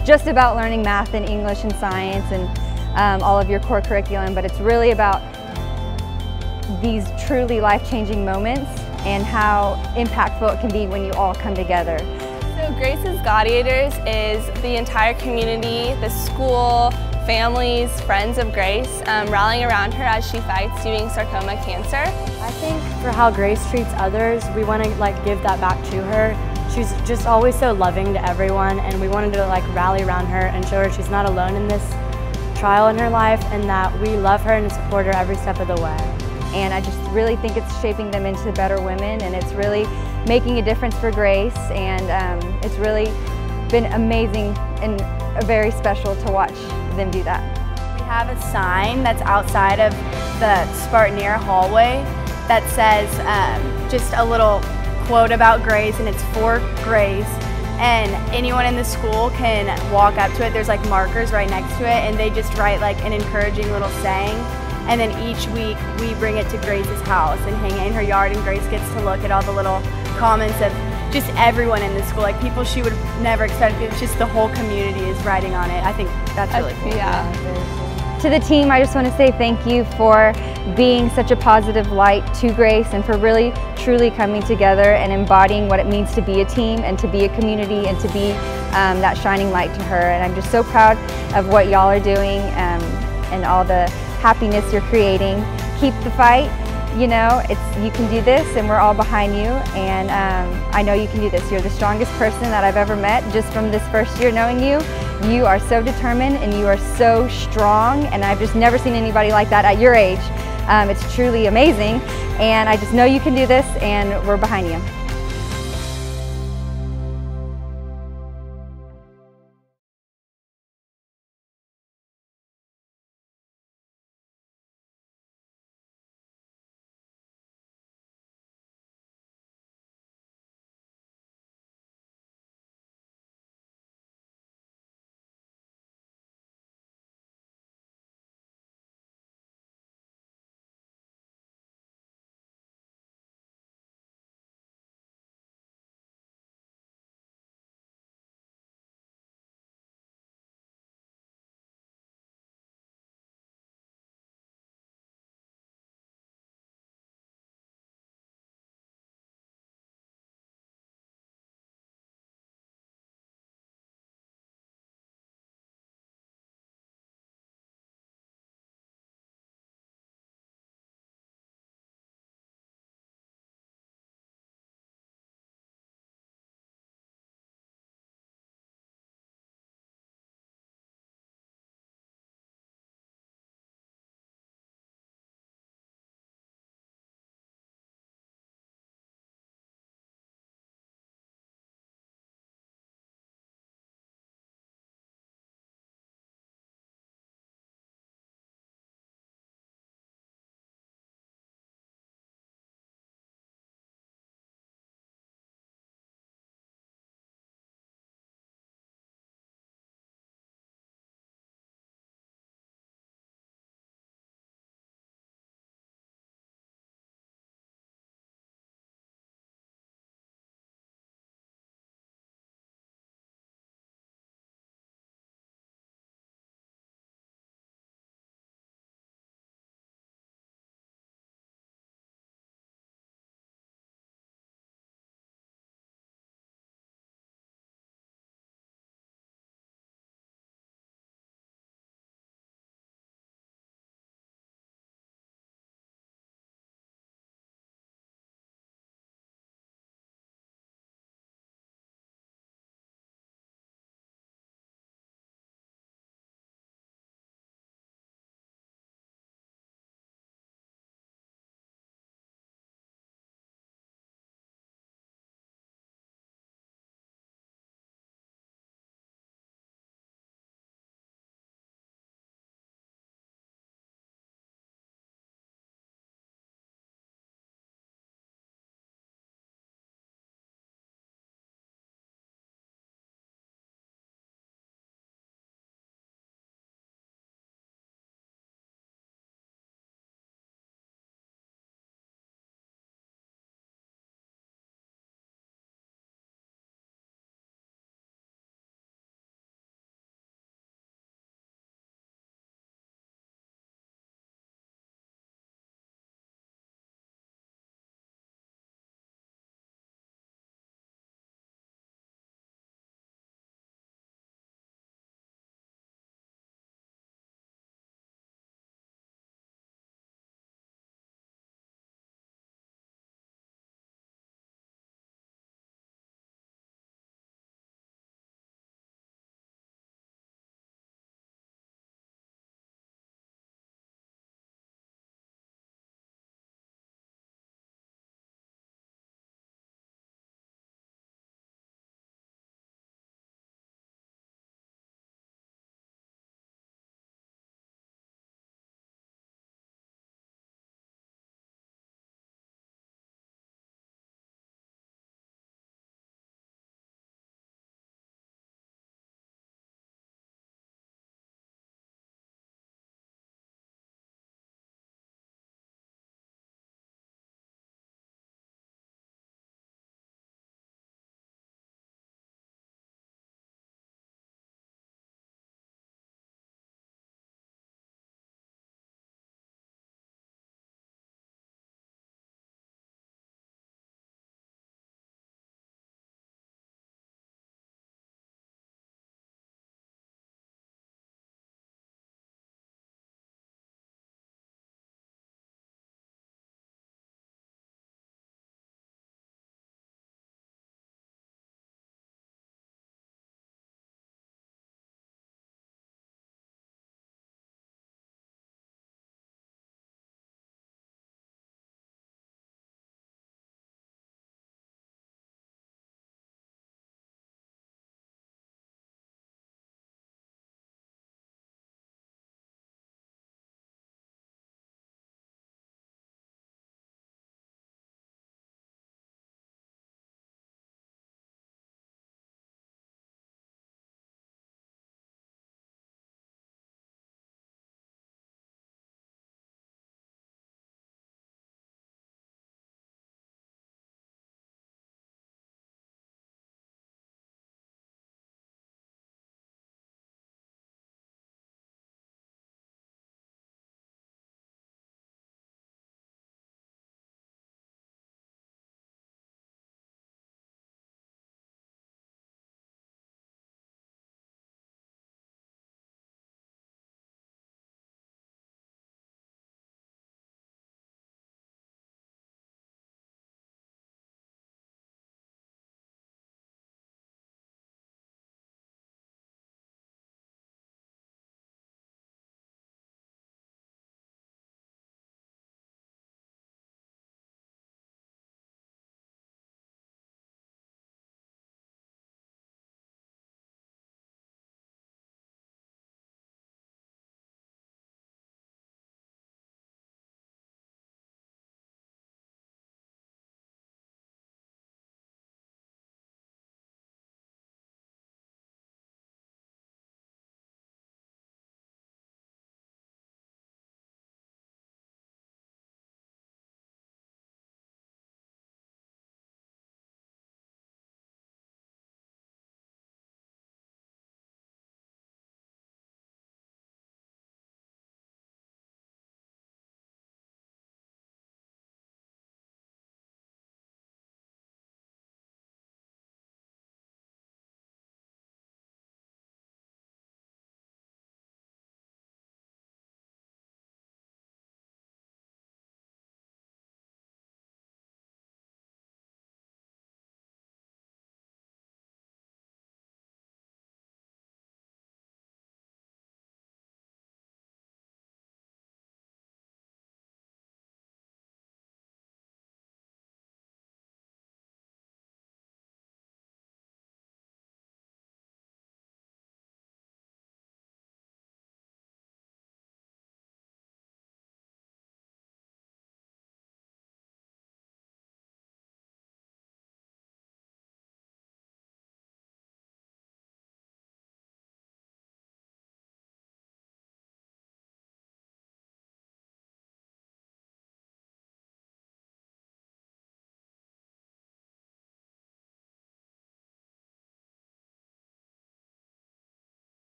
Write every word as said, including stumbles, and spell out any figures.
just about learning math and English and science and um, all of your core curriculum, but it's really about these truly life-changing moments and how impactful it can be when you all come together. So Grace's Gladiators is the entire community, the school, families, friends of Grace, um, rallying around her as she fights doing sarcoma cancer. I think for how Grace treats others, we want to like give that back to her. She's just always so loving to everyone, and we wanted to like rally around her and show her she's not alone in this trial in her life, and that we love her and support her every step of the way. And I just really think it's shaping them into better women, and it's really making a difference for Grace, and um, it's really been amazing and very special to watch them do that. We have a sign that's outside of the Spartaneer hallway that says um, just a little quote about Grace, and it's for Grace, and anyone in the school can walk up to it. There's like markers right next to it, and they just write like an encouraging little saying. And then each week we bring it to Grace's house and hang it in her yard, and Grace gets to look at all the little comments of just everyone in the school, like people she would never expect. It's just the whole community is writing on it. I think that's really cool. Yeah. To the team, I just want to say thank you for being such a positive light to Grace, and for really truly coming together and embodying what it means to be a team and to be a community and to be um, that shining light to her. And I'm just so proud of what y'all are doing um, and all the happiness you're creating. Keep the fight. You know, it's you can do this, and we're all behind you, and um, I know you can do this. You're the strongest person that I've ever met just from this first year knowing you. You are so determined and you are so strong, and I've just never seen anybody like that at your age. Um, it's truly amazing, and I just know you can do this, and we're behind you.